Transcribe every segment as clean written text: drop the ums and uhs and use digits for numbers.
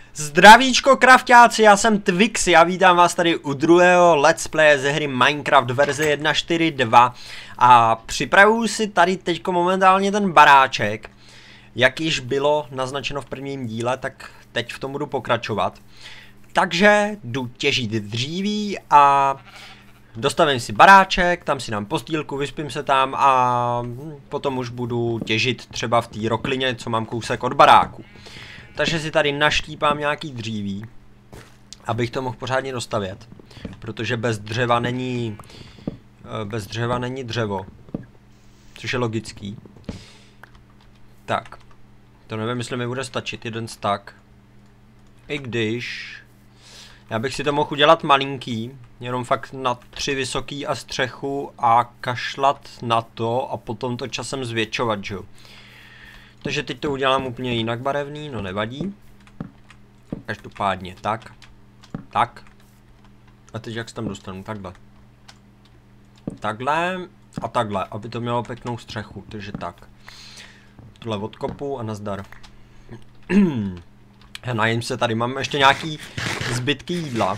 Zdravíčko krafťáci, já jsem Twixy a vítám vás tady u druhého let's playe ze hry Minecraft verze 1.4.2 a připravuju si tady teďko momentálně ten baráček. Jak již bylo naznačeno v prvním díle, tak teď v tom budu pokračovat. Takže jdu těžit dříví a dostavím si baráček, tam si dám postýlku, vyspím se tam a potom už budu těžit třeba v té roklině, co mám kousek od baráku. Takže si tady naštípám nějaký dříví, abych to mohl pořádně dostavět, protože bez dřeva není dřevo, což je logický. Tak, to nevím, jestli mi bude stačit jeden stack, i když já bych si to mohl udělat malinký, jenom fakt na 3 vysoký a střechu a kašlat na to a potom to časem zvětšovat, že jo. Takže teď to udělám úplně jinak barevný, no nevadí. Každopádně, tak. A teď jak se tam dostanu, takhle. Takhle a takhle, aby to mělo pěknou střechu, takže tak. Tohle odkopu a nazdar. Najím se tady, mám ještě nějaký zbytky jídla.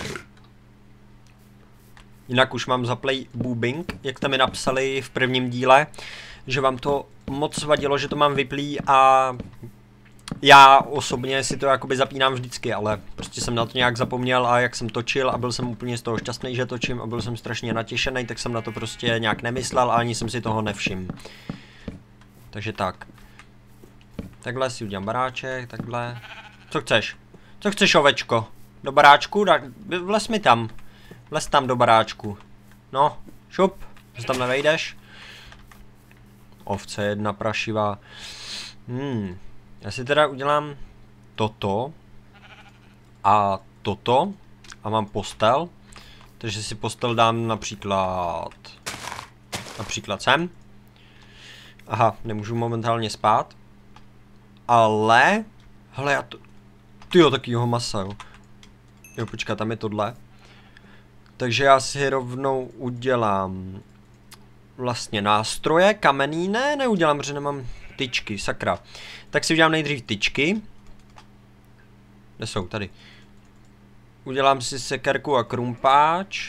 Jinak už mám zaplay boobing, jak tam mi napsali v prvním díle, že vám to moc vadilo, že to mám vyplý a já osobně si to jakoby zapínám vždycky, ale prostě jsem na to nějak zapomněl a jak jsem točil a byl jsem úplně z toho šťastný, že točím a byl jsem strašně natěšený, tak jsem na to prostě nějak nemyslel a ani jsem si toho nevšiml. Takže tak. Takhle si udělám baráček, takhle. Co chceš? Co chceš, ovečko? Do baráčku? Vlez mi tam. Vlez tam do baráčku. No, šup, že tam nevejdeš. Ovce jedna prašivá. Já si teda udělám toto a toto a mám postel, takže si postel dám například sem. Aha, nemůžu momentálně spát. Ale, hele, já to, tyjo, takýho masa, jo. Jo, počkat, tam je tohle. Takže já si rovnou udělám vlastně nástroje, kamenný, neudělám, protože nemám tyčky, sakra. Tak si udělám nejdřív tyčky. Kde jsou? Tady. Udělám si sekerku a krumpáč.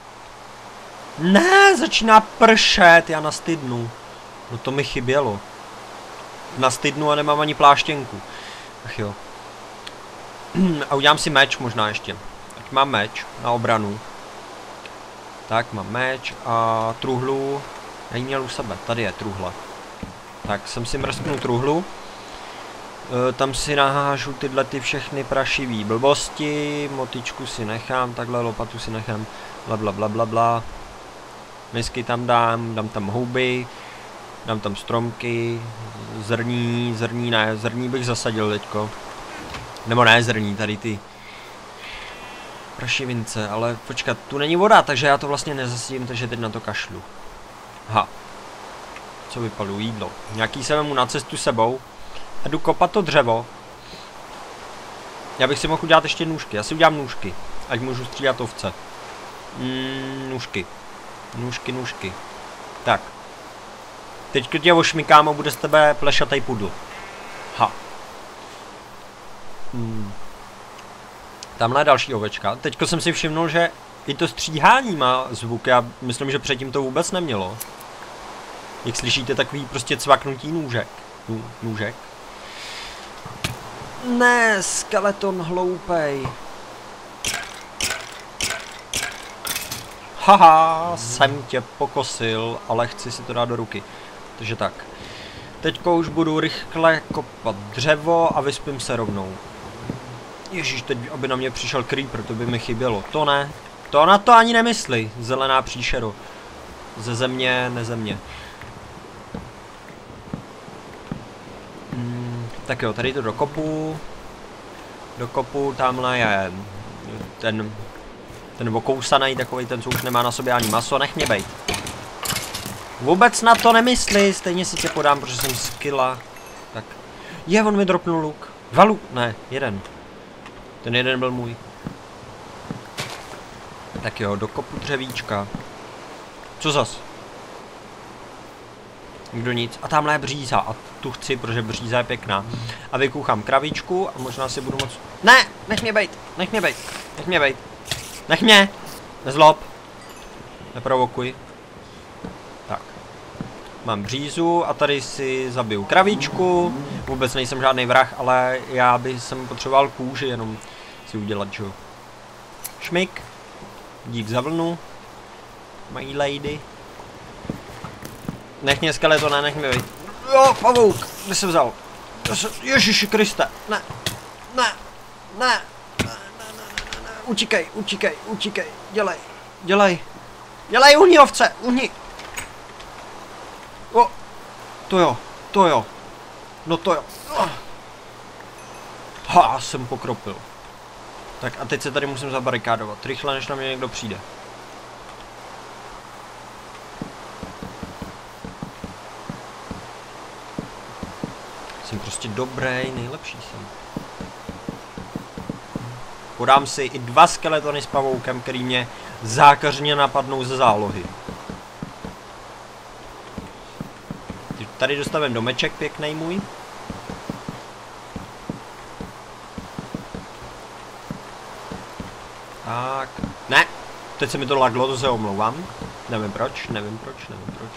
Ne, začíná pršet, já nastydnu. No to mi chybělo. Nastydnu a nemám ani pláštěnku. Ach jo. A udělám si meč možná ještě. Ať mám meč na obranu. Tak, mám meč a truhlu. Já ji měl u sebe, tady je truhla. Tak, jsem si mrsknul truhlu. Tam si nahážu tyhle ty všechny prašivý blbosti. Motičku si nechám, takhle lopatu si nechám. Blablabla. Misky tam dám tam houby. Dám tam stromky. Zrní bych zasadil teďko. Nebo ne zrní, tady ty prašivince, ale počkat, tu není voda, takže já to vlastně nezasadím, takže teď na to kašlu. Aha. Co vypalu? Jídlo. Nějaký se vemu na cestu sebou a jdu kopat to dřevo. Já bych si mohl udělat ještě nůžky. Já si udělám nůžky, ať můžu střídat ovce. Nůžky. Tak. Teď tě ošmykám a bude z tebe plešatej pudl. Ha. Tamhle je další ovečka. Teďko jsem si všimnul, že i to stříhání má zvuk. Já myslím, že předtím to vůbec nemělo. Jak slyšíte, takový prostě cvaknutí nůžek. Ne, skeleton hloupej. Haha, jsem tě pokosil, ale chci si to dát do ruky. Takže tak. Teďko už budu rychle kopat dřevo a vyspím se rovnou. Ježíš, teď aby na mě přišel creeper, to by mi chybělo. To ne. To na to ani nemyslí. Zelená příšero. Ze země, nezemě. Tak jo, tady to dokopu. Tamhle je ten okousaný, takovej ten, co už nemá na sobě ani maso, nech mě bejt. Vůbec na to nemyslí, stejně si tě podám, protože jsem skilla. Tak. On mi dropnul luk. 2 luk, ne, 1. Ten jeden byl můj. Tak jo, dokopu dřevíčka. Co zas? Nikdo nic. A tamhle je bříza. A tu chci, protože bříza je pěkná. A vykuchám kravičku a možná si budu moc... Ne! Nech mě bejt! Nech mě bejt! Nech mě bejt! Nech mě! Nezlob! Neprovokuj. Tak. Mám břízu a tady si zabiju kravičku. Vůbec nejsem žádný vrah, ale já bych jsem potřeboval kůži, jenom si udělat, že jo. Šmik. Dík za vlnu. My lady. Nech mě skeletona, nech mě bejt. Jo, pavouk! Kde se vzal? Ježiši Kriste! Ne! Ne! Ne! Utíkej, utíkej, utíkej. Dělej, dělej. Dělej, uhni ovce, uhni. O, to jo, to jo. No to jo. Ha, jsem pokropil. Tak a teď se tady musím zabarikádovat. Rychle, než na mě někdo přijde. Jsem prostě dobrý, nejlepší jsem. Podám si i 2 skeletony s pavoukem, který mě zákařně napadnou ze zálohy. Tady dostavím domeček pěkný můj. Tak. Ne! Teď se mi to laglo, to se omlouvám. Nevím proč, nevím proč, nevím proč.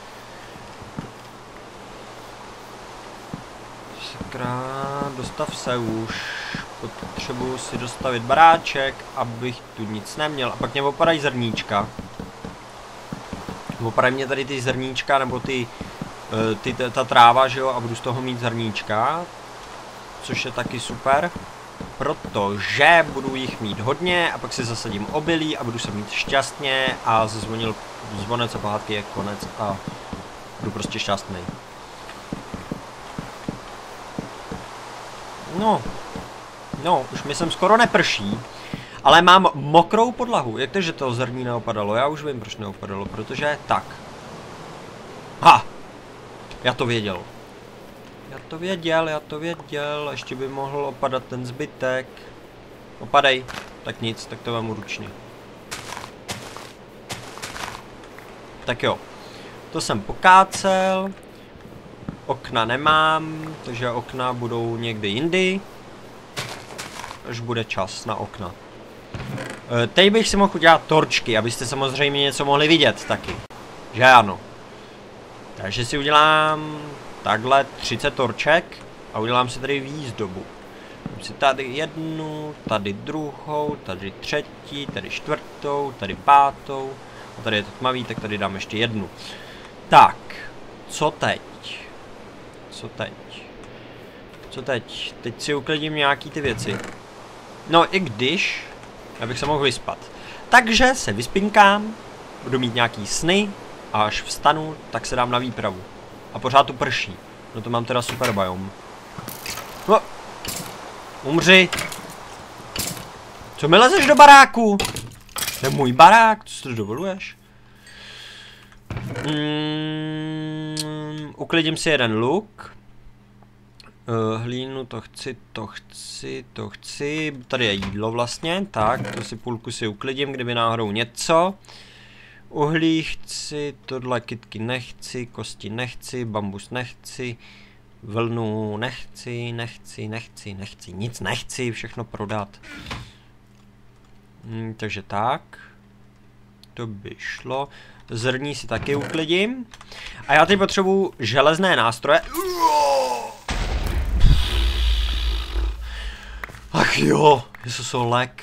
Sakra, dostav se už. Potřebuji si dostavit baráček, abych tu nic neměl. A pak mě opadají zrníčka. Opadají mě tady ty zrníčka, nebo ta tráva, že jo, a budu z toho mít zrníčka. Což je taky super. Protože budu jich mít hodně a pak si zasadím obilí a budu se mít šťastně a zazvonil zvonec a pohádky je konec a budu prostě šťastný. No, už mi sem skoro neprší, ale mám mokrou podlahu. Jak to, že to zrní neopadalo? Já už vím, proč neopadalo, protože tak. Ha! Já to věděl. Já to věděl, ještě by mohl opadat ten zbytek. Opadej, tak nic, tak to vemu ručně. Tak jo, to jsem pokácel. Okna nemám, takže okna budou někdy jindy. Až bude čas na okna. Teď bych si mohl udělat torčky, abyste samozřejmě něco mohli vidět taky. Že ano. Takže si udělám takhle 30 torček a udělám si tady výzdobu. Dám si tady jednu, tady druhou, tady třetí, tady čtvrtou, tady pátou. A tady je to tmavý, tak tady dám ještě jednu. Tak, co teď? Co teď? Co teď? Teď si uklidím nějaký ty věci. No i když, abych se mohl vyspat. Takže se vyspinkám, budu mít nějaký sny a až vstanu, tak se dám na výpravu. A pořád tu prší. No to mám teda super biom. No. Umři. Co mi lezeš do baráku? To je můj barák, co si to dovoluješ? Uklidím si jeden luk. Hlínu, to chci. Tady je jídlo vlastně, tak, to si půlku si uklidím, kdyby náhodou něco. Uhlí chci, tohle kytky nechci, kosti nechci, bambus nechci, vlnu nechci, nic nechci, všechno prodat. Takže tak. To by šlo. Zrní si taky uklidím. A já teď potřebuju železné nástroje. Ach jo, jesuso lek.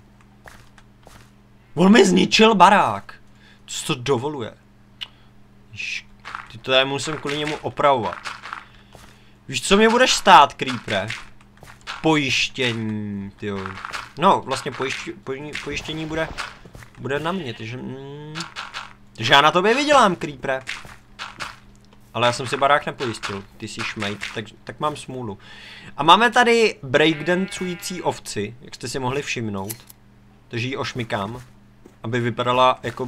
On mi zničil barák. Co to dovoluje? Ty to já musím kvůli němu opravovat. Víš, co mě budeš stát, creepere? Pojištění, tyjo. No, vlastně pojištění bude na mě, takže... Takže já na tobě vydělám, creepere. Ale já jsem si barák nepojistil, ty jsi šmejt, tak mám smůlu. A máme tady breakdancující ovci, jak jste si mohli všimnout. Takže ji ošmykám, aby vypadala jako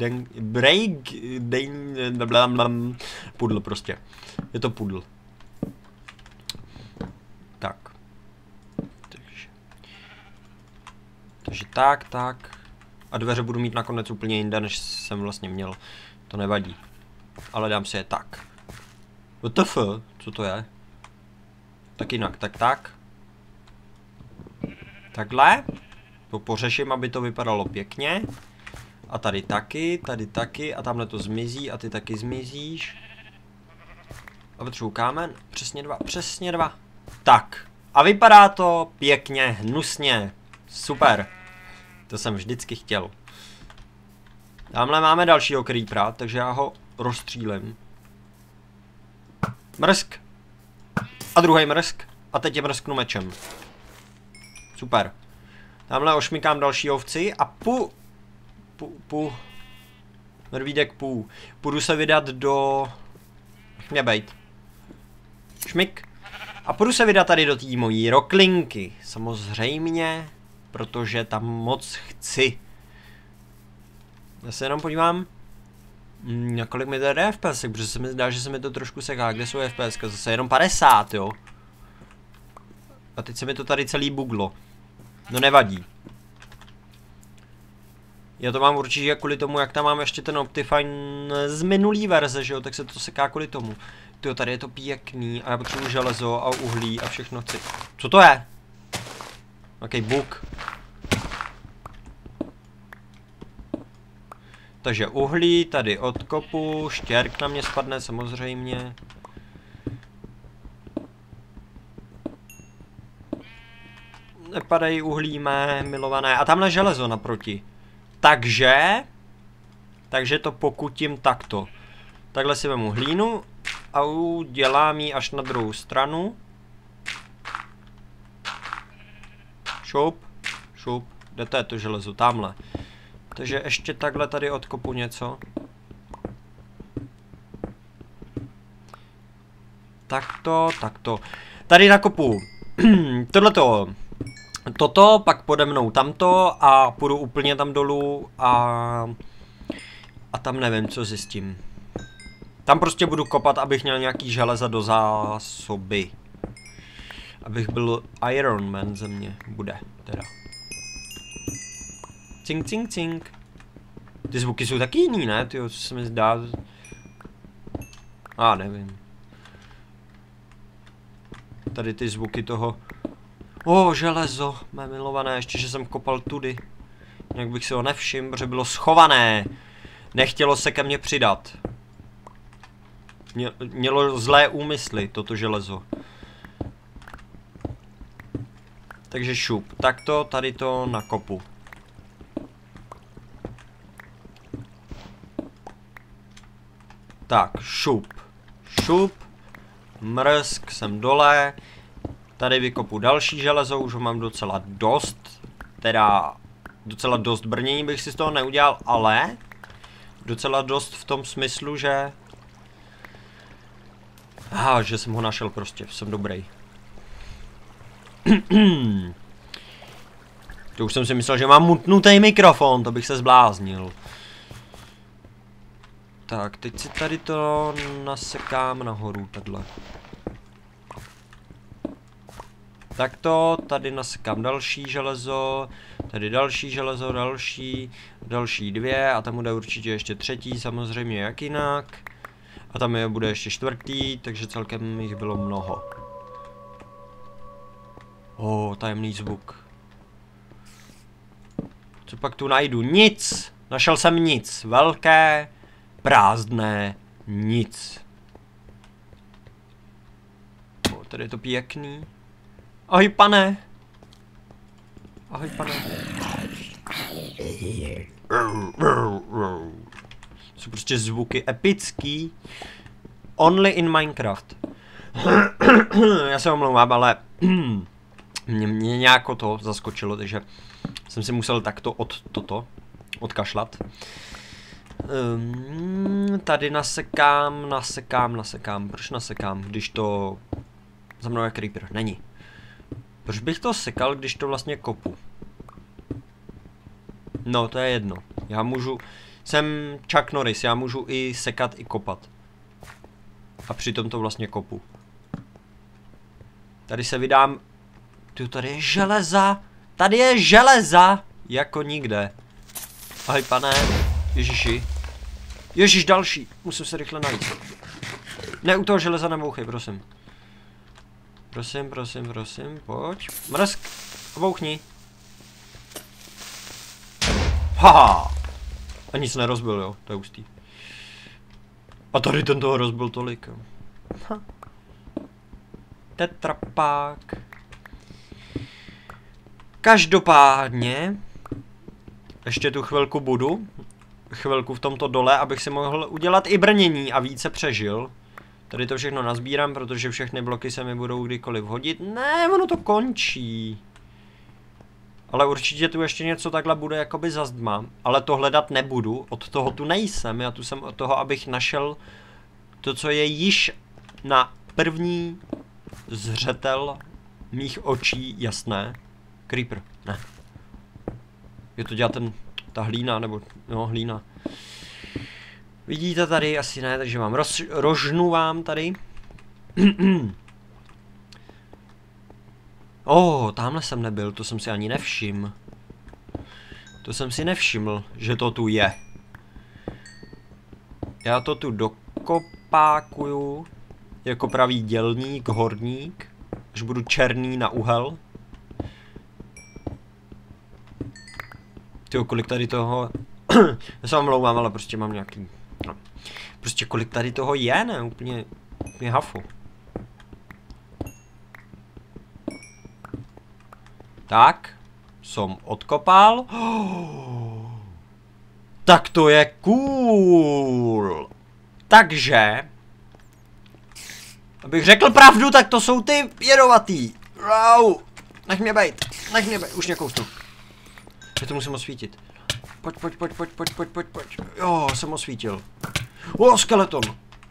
pudl prostě. Je to pudl. Tak. Takže tak. A dveře budu mít nakonec úplně jinde, než jsem vlastně měl. To nevadí. Ale dám si je tak. WTF, co to je? Tak jinak, tak. Takhle. To pořeším, aby to vypadalo pěkně. A tady taky, a tamhle to zmizí, a ty taky zmizíš. A potřebuji kámen, přesně dva. Tak, a vypadá to pěkně, hnusně, super. To jsem vždycky chtěl. Tamhle máme dalšího creepera, takže já ho rozstřílím. Mrsk. A druhý mrsk. A teď je mrsknu mečem. Super. Tamhle ošmykám další ovci a Medvídek půjdu se vydat do... Mě bejt. Šmyk. A půjdu se vydat tady do té mojí roklinky. Samozřejmě, protože tam moc chci. Já se jenom podívám, na kolik mi to jde FPS, protože se mi zdá, že se mi to trošku seká. Kde jsou FPS? Zase jenom 50, jo. A teď se mi to tady celý buglo. No nevadí. Já to mám určitě kvůli tomu, jak tam mám ještě ten Optifine z minulý verze, že jo, tak se to seká kvůli tomu. Tyjo, tady je to pěkný a já potřebuji železo a uhlí a všechno chci. Co to je? Jaký bug. Takže uhlí tady odkopu, štěrk na mě spadne samozřejmě. Nepadají uhlí mé milované. A tamhle železo naproti. Takže to pokutím takto. Takhle si vemu hlínu a udělám ji až na druhou stranu. Šup, kde to je to železo? Tamhle. Takže ještě takhle tady odkopu něco. Takto. Tady nakopu toto, pak pode mnou tamto a půjdu úplně tam dolů a tam nevím, co zjistím. Tam prostě budu kopat, abych měl nějaký železa do zásoby. Abych byl Iron Man ze mě. Bude, teda. Cink, cink, cink. Ty zvuky jsou taky jiný, ne? Tyjo, co se mi zdá. Nevím. Tady ty zvuky toho. Železo, mé milované, ještě že jsem kopal tudy. Jak bych si ho nevšiml, protože bylo schované. Nechtělo se ke mně přidat. Mělo zlé úmysly, toto železo. Takže šup. Takto, tady to nakopu. Tak, šup. Mrsk, jsem dole. Tady vykopu další železo, už ho mám docela dost. Teda docela dost brnění bych si z toho neudělal, ale docela dost v tom smyslu, že že jsem ho našel prostě, jsem dobrý. To už jsem si myslel, že mám mutnutý mikrofon, to bych se zbláznil. Tak, teď si tady to nasekám nahoru, takhle. Takto, tady nasekám další železo, tady další železo, další dvě a tam bude určitě ještě třetí, samozřejmě jak jinak. A tam je bude ještě čtvrtý, takže celkem jich bylo mnoho. Tajemný zvuk. Co pak tu najdu? Nic! Našel jsem nic. Velké, prázdné, nic. Tady je to pěkný. Ahoj, pane. Ahoj, pane. Jsou prostě zvuky epický. Only in Minecraft. Já se omlouvám, ale mě nějak to zaskočilo, takže jsem si musel takto odkašlat. Tady nasekám. Proč nasekám, když to za mnou je creeper? Není. Proč bych to sekal, když to vlastně kopu? No, to je jedno. Já můžu... Jsem Chuck Norris, já můžu i sekat, i kopat. A přitom to vlastně kopu. Tady se vydám... Tady je železa! Tady je železa! Jako nikde. Ahoj, pane. Ježiši. Ježiš, další. Musím se rychle najít. Ne, u toho železa nebouchej, prosím. Prosím, pojď. Mrsk, obouchni. Haha. A nic nerozbil, jo, to je hustý. A tady ten toho rozbil tolik, jo. Ha. Tetrapák. Každopádně ještě tu chvilku budu. Chvilku v tomto dole, abych si mohl udělat i brnění a více přežil. Tady to všechno nazbírám, protože všechny bloky se mi budou kdykoliv hodit. Ne, ono to končí. Ale určitě tu ještě něco takhle bude jakoby za zdma. Ale to hledat nebudu, od toho tu nejsem. Já tu jsem od toho, abych našel to, co je již na první zřetel mých očí jasné. Creeper, ne. Je to dělat ta hlína, nebo no hlína. Vidíte tady, asi ne, takže vám rožnu vám tady. Tamhle jsem nebyl, to jsem si ani nevšiml. To jsem si nevšiml, že to tu je. Já to tu dokopákuju jako pravý dělník, horník, až budu černý na uhel. Tyjo, kolik tady toho... Já se omlouvám, ale prostě mám nějaký... No. Prostě kolik tady toho je, ne? Úplně hafu. Tak. Jsem odkopal. Tak to je cool. Takže... Abych řekl pravdu, tak to jsou ty jedovatý. Nech mě bejt. Už mě kousnu. Já to musím osvítit. Pojď. Jo, jsem osvítil. Skeleton.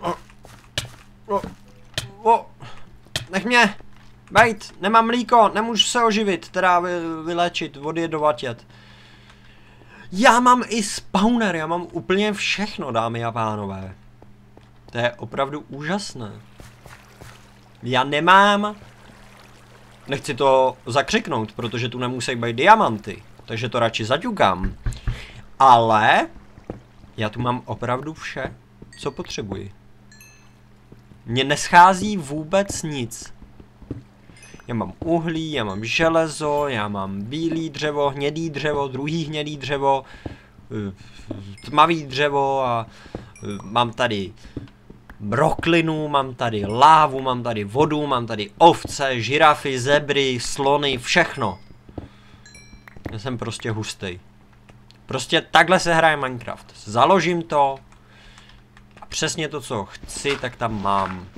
Nech mě. Bejt, nemám mlíko, nemůžu se oživit, teda vyléčit, vody je dovatět. Já mám i spawner, já mám úplně všechno, dámy a pánové. To je opravdu úžasné. Já nemám... Nechci to zakřiknout, protože tu nemusí být diamanty. Takže to radši zaťukám. Ale... Já tu mám opravdu vše, co potřebuji. Mně neschází vůbec nic. Já mám uhlí, já mám železo, já mám bílý dřevo, hnědý dřevo, druhý hnědý dřevo, tmavý dřevo a mám tady broklinu, mám tady lávu, mám tady vodu, mám tady ovce, žirafy, zebry, slony, všechno. Já jsem prostě hustý. Prostě takhle se hraje Minecraft. Založím to a přesně to, co chci, tak tam mám.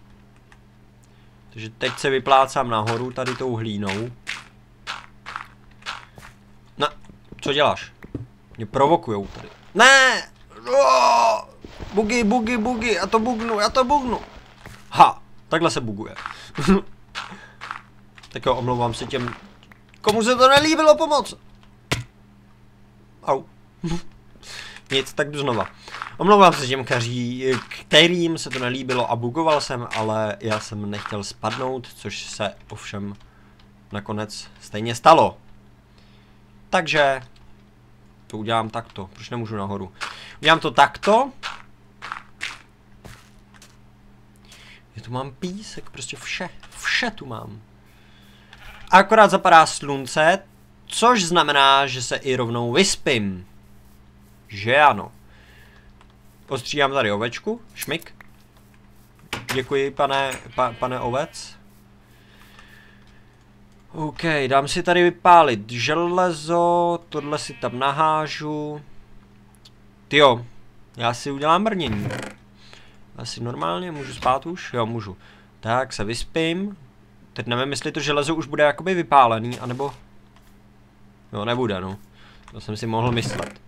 Takže teď se vyplácám nahoru tady tou hlínou. No, co děláš? Mě provokujou tady. Ne! Bugy, já to bugnu. Ha, takhle se buguje. Tak jo, omlouvám se těm, komu se to nelíbilo, pomoc. Au. Nic, tak jdu znova. Omlouvám se těm, kterým se to nelíbilo a bugoval jsem, ale já jsem nechtěl spadnout, což se ovšem nakonec stejně stalo. Takže to udělám takto. Proč nemůžu nahoru? Udělám to takto. Já tu mám písek, prostě vše tu mám. Akorát zapadá slunce, což znamená, že se i rovnou vyspím. Že ano. Postřídám tady ovečku, šmik. Děkuji, pane ovec. OK, dám si tady vypálit železo, tohle si tam nahážu. Tyjo, já si udělám brnění. Asi normálně, můžu spát už? Jo, můžu. Tak, se vyspím. Teď nevím, jestli to železo už bude jakoby vypálený, anebo... Jo, nebude, no. To jsem si mohl myslet.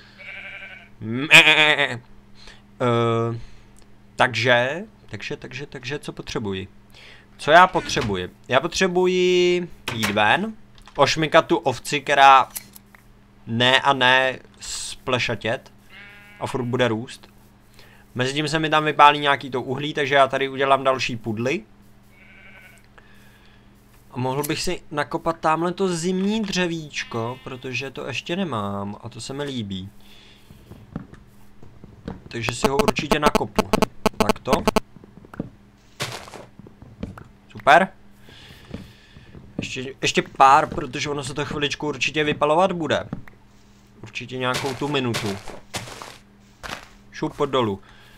Takže, co potřebuji? Co já potřebuji? Já potřebuji jít ven, ošmikat tu ovci, která ne splešatět a furt bude růst. Mezitím se mi tam vypálí nějaký to uhlí, takže já tady udělám další pudly. A mohl bych si nakopat tamhle to zimní dřevíčko, protože to ještě nemám a to se mi líbí. Takže si ho určitě nakopu. Takto. Super. Ještě pár, protože ono se to chviličku určitě vypalovat bude. Určitě nějakou tu minutu. Šup pod dolů.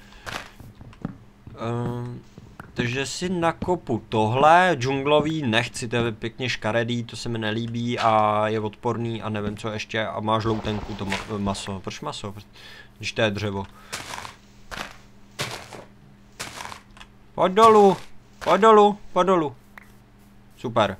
Takže si nakopu tohle, džunglový nechci, to je pěkně škaredý, to se mi nelíbí a je odporný a nevím co ještě a má žloutenku to maso. Proč maso? Když to je dřevo. Pojď dolů, pojď dolů, pojď dolů. Super.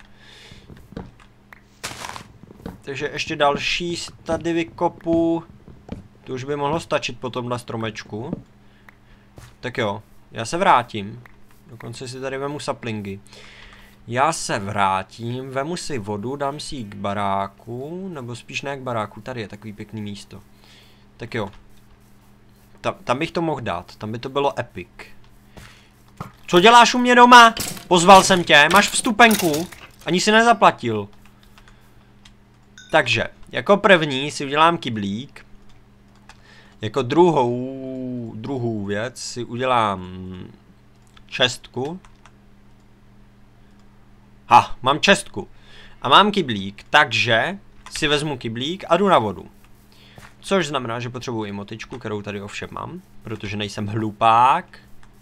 Takže ještě další tady vykopu. To už by mohlo stačit po tomhle stromečku. Tak jo, já se vrátím. Dokonce si tady vemu saplingy. Já se vrátím, vemu si vodu, dám si ji k baráku, nebo spíš ne k baráku, tady je takový pěkný místo. Tak jo. Tam bych to mohl dát, tam by to bylo epic. Co děláš u mě doma? Pozval jsem tě, máš vstupenku, ani si nezaplatil. Takže, jako první si udělám kyblík. Jako druhou věc si udělám čestku. Mám čestku. A mám kyblík, takže si vezmu kyblík a jdu na vodu. Což znamená, že potřebuji emotičku, kterou tady ovšem mám, protože nejsem hlupák.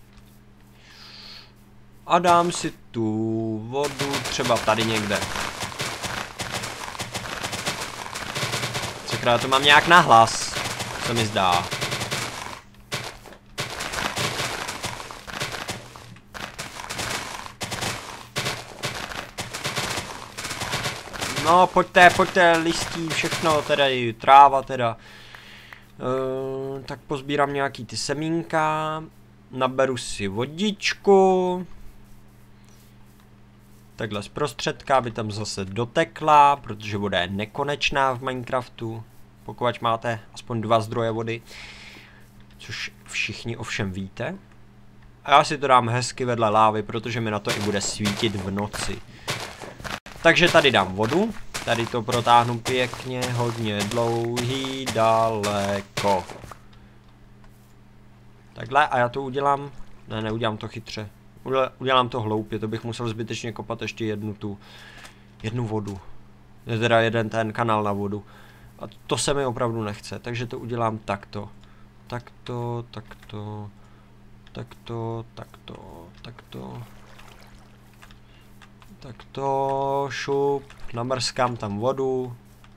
A dám si tu vodu třeba tady někde. Sakra, to mám nějak nahlas, se mi zdá. No, pojďte, listí, všechno, teda i tráva, teda. Tak pozbírám nějaký ty semínka, naberu si vodičku. Takhle zprostředka, aby tam zase dotekla, protože voda je nekonečná v Minecraftu. Pokud máte aspoň 2 zdroje vody, což všichni ovšem víte. A já si to dám hezky vedle lávy, protože mi na to i bude svítit v noci. Takže tady dám vodu, tady to protáhnu pěkně, hodně dlouhý, daleko. Takhle a já to udělám, ne, neudělám to chytře. Udělám to hloupě, to bych musel zbytečně kopat ještě jednu vodu. Teda jeden ten kanál na vodu. A to se mi opravdu nechce, takže to udělám takto. Takto, takto, takto, takto, takto. Takto, šup, namrskám tam vodu.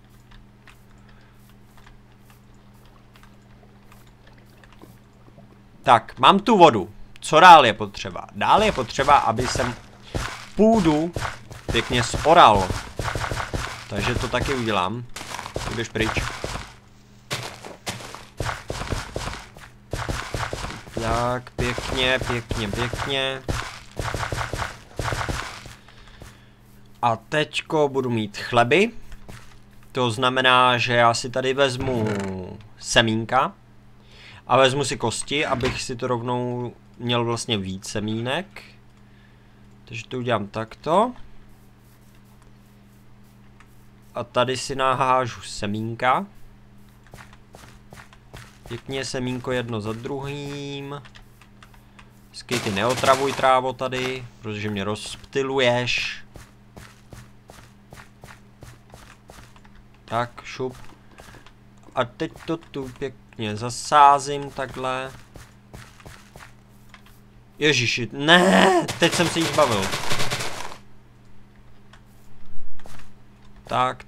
Tak, mám tu vodu. Co dál je potřeba? Dál je potřeba, aby jsem půdu pěkně zoral. Takže to taky udělám. Jdeš pryč. Tak, pěkně, pěkně, pěkně. A teďko budu mít chleby. To znamená, že já si tady vezmu semínka. A vezmu si kosti, abych si to rovnou měl vlastně víc semínek. Takže to udělám takto. A tady si nahážu semínka. Pěkně semínko jedno za druhým. Vždycky ty neotravuj trávo tady, protože mě rozptyluješ. Tak, šup. A teď to tu pěkně zasázím takhle. Ježiši, ne, teď jsem se jí zbavil. Tak.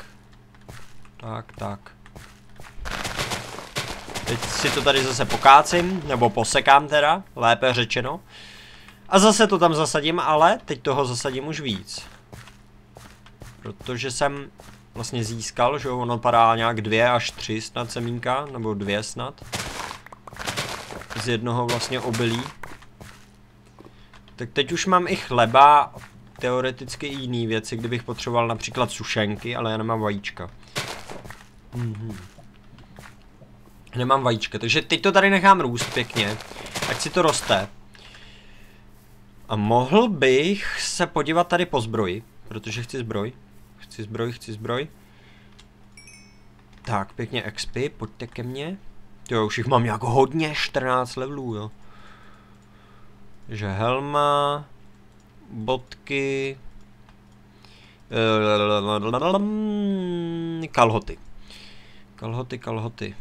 Teď si to tady zase pokácím, nebo posekám teda, lépe řečeno. A zase to tam zasadím, ale teď toho zasadím už víc. Protože jsem vlastně získal, že ono padá nějak 2 až 3 snad semínka, nebo 2 snad. Z jednoho vlastně obilí. Tak teď už mám i chleba, teoreticky i jiné věci, kdybych potřeboval například sušenky, ale já nemám vajíčka. Nemám vajíčka, takže teď to tady nechám růst pěkně, ať si to roste. A mohl bych se podívat tady po zbroji, protože chci zbroj. Chci zbroj. Tak, pěkně XP, pojďte ke mně. Jo, už jich mám jako hodně, 14 levelů, jo. Takže helma. bodky, kalhoty. Kalhoty.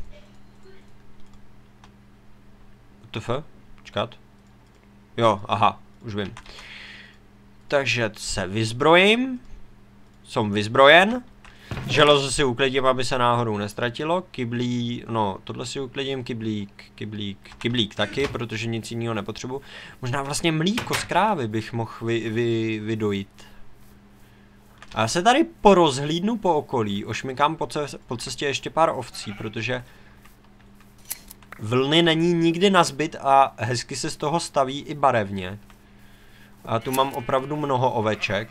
TF? Počkat. Jo, aha, už vím. Takže se vyzbrojím. Jsem vyzbrojen. Železo si uklidím, aby se náhodou nestratilo. Kyblík, no, tohle si uklidím, kyblík taky, protože nic jiného nepotřebuji. Možná vlastně mlíko z krávy bych mohl vydojit. A já se tady porozhlídnu po okolí, ošmykám po cestě ještě pár ovcí, protože vlny není nikdy nazbyt a hezky se z toho staví i barevně. A tu mám opravdu mnoho oveček.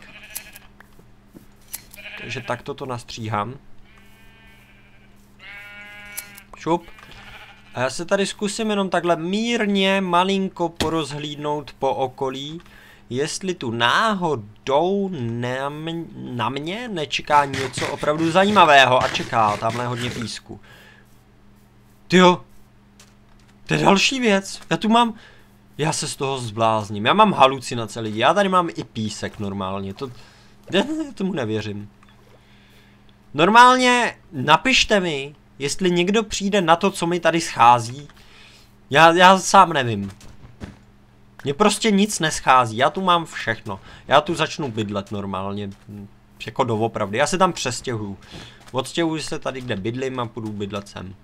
Takže takto to nastříhám. Šup. A já se tady zkusím jenom takhle mírně, malinko porozhlídnout po okolí, jestli tu náhodou na mě nečeká něco opravdu zajímavého a čeká tamhle hodně písku. Tyjo, to je další věc. Já se z toho zblázním. Já mám halucinace lidi, já tady mám i písek normálně, tomu nevěřím. Normálně napište mi, jestli někdo přijde na to, co mi tady schází. Já sám nevím. Mně prostě nic neschází, já tu mám všechno. Já tu začnu bydlet normálně, jako doopravdy. Já se tam přestěhuju. Odstěhuju se tady, kde bydlím a půjdu bydlet sem.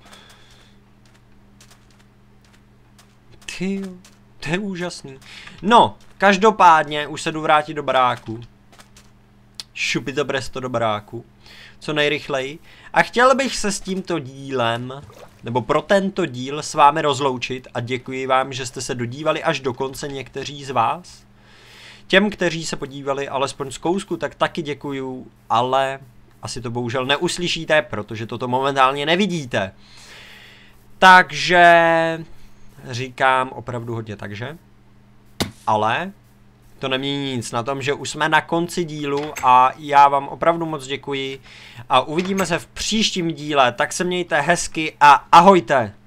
Tyjo, to je úžasný. No, každopádně už se jdu vrátit do baráku. Šupito bresto do baráku. Co nejrychleji. A chtěl bych se s tímto dílem, nebo pro tento díl s vámi rozloučit a děkuji vám, že jste se dodívali až do konce někteří z vás. Těm, kteří se podívali alespoň z kousku, tak taky děkuju, ale asi to bohužel neuslyšíte, protože toto momentálně nevidíte. Takže říkám opravdu hodně takže, ale to nemění nic na tom, že už jsme na konci dílu a já vám opravdu moc děkuji a uvidíme se v příštím díle, tak se mějte hezky a ahojte!